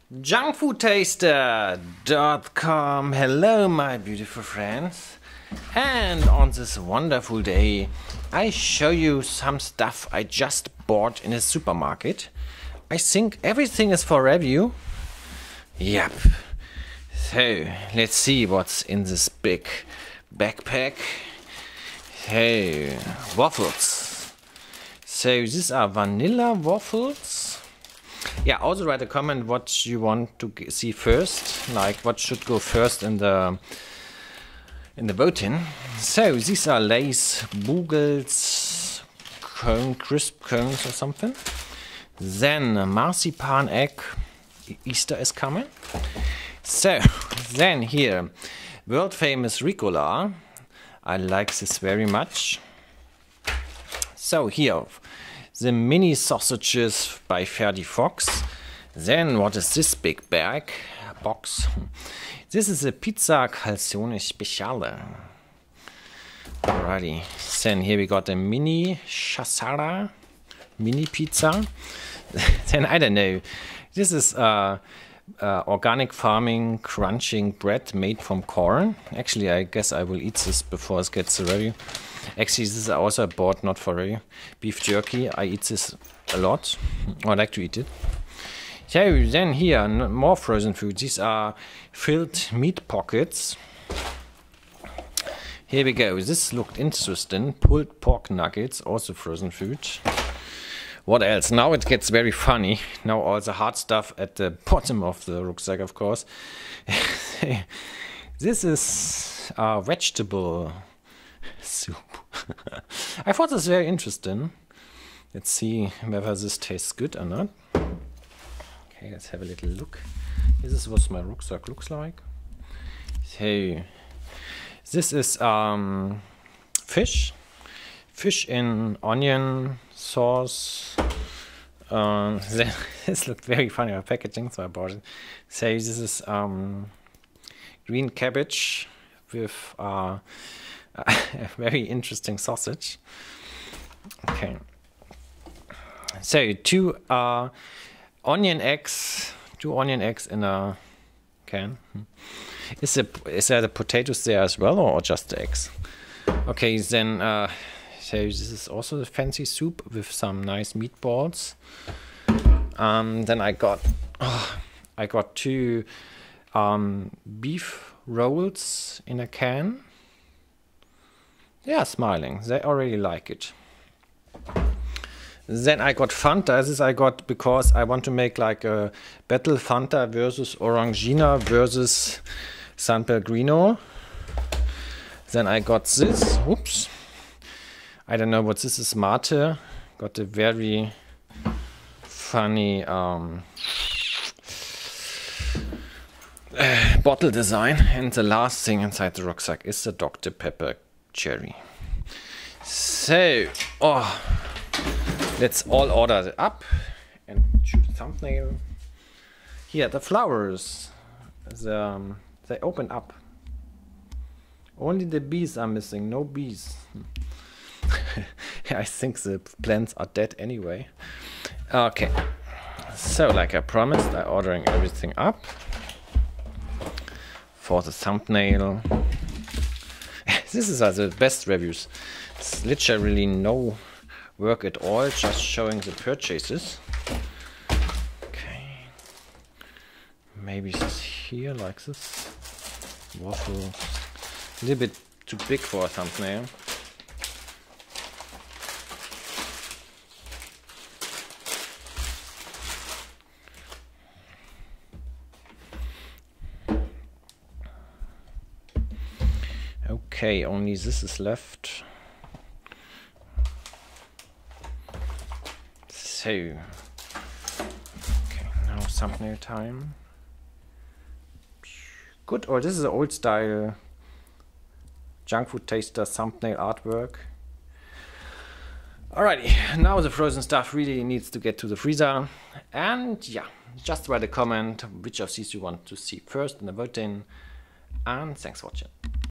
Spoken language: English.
Junkfoodtaster.com. Hello, my beautiful friends. And on this wonderful day, I show you some stuff I just bought in a supermarket. I think everything is for review. Yep. So, let's see what's in this big backpack. Hey, waffles. So, these are vanilla waffles. Yeah, also write a comment what you want to see first, like what should go first in the voting. So these are Lay's Boogles crisp cones or something. Then marzipan egg. Easter is coming. So then here, world famous Ricola. I like this very much. So here, the mini sausages by Ferdi Fox. Then what is this big box? This is a pizza calzone speciale. Alrighty. Then here we got a mini chassara, mini pizza. Then I don't know. This is organic farming crunching bread made from corn. Actually, I guess I will eat this before it gets the review. Actually, this is also bought not for review. Beef jerky. I eat this a lot. I like to eat it. So then here, more frozen food. These are filled meat pockets. Here we go. This looked interesting. Pulled pork nuggets, also frozen food. What else? Now it gets very funny. Now all the hard stuff at the bottom of the rucksack, of course. This is vegetable soup. I thought this was very interesting. Let's see whether this tastes good or not. Okay, let's have a little look. This is what my rucksack looks like. So, this is fish. Fish in onion sauce. This looked very funny on packaging, so I bought it. So this is green cabbage with a very interesting sausage. Okay. So two onion eggs in a can. Is there the potatoes there as well, or just the eggs? Okay, then so this is also the fancy soup with some nice meatballs. Then I got two beef rolls in a can. They are smiling. They already like it. Then I got Fanta. This I got because I want to make like a battle Fanta versus Orangina versus San Pellegrino. Then I got this. Oops. I don't know what this is. Mate. Got a very funny bottle design. And the last thing inside the rucksack is the Dr. Pepper cherry. So, let's all order it up and shoot a thumbnail. Here, the flowers. They open up. Only the bees are missing. No bees. I think the plants are dead anyway. Okay. So, like I promised, I'm ordering everything up for the thumbnail. This is the best reviews. It's literally no work at all, just showing the purchases. Okay. Maybe it's here like this. Waffle. A little bit too big for a thumbnail. Okay, only this is left. So, okay, now thumbnail time. Good, or this is an old style Junkfoodtaster thumbnail artwork. Alrighty, now the frozen stuff really needs to get to the freezer. And yeah, just write a comment which of these you want to see first in the voting. And thanks for watching.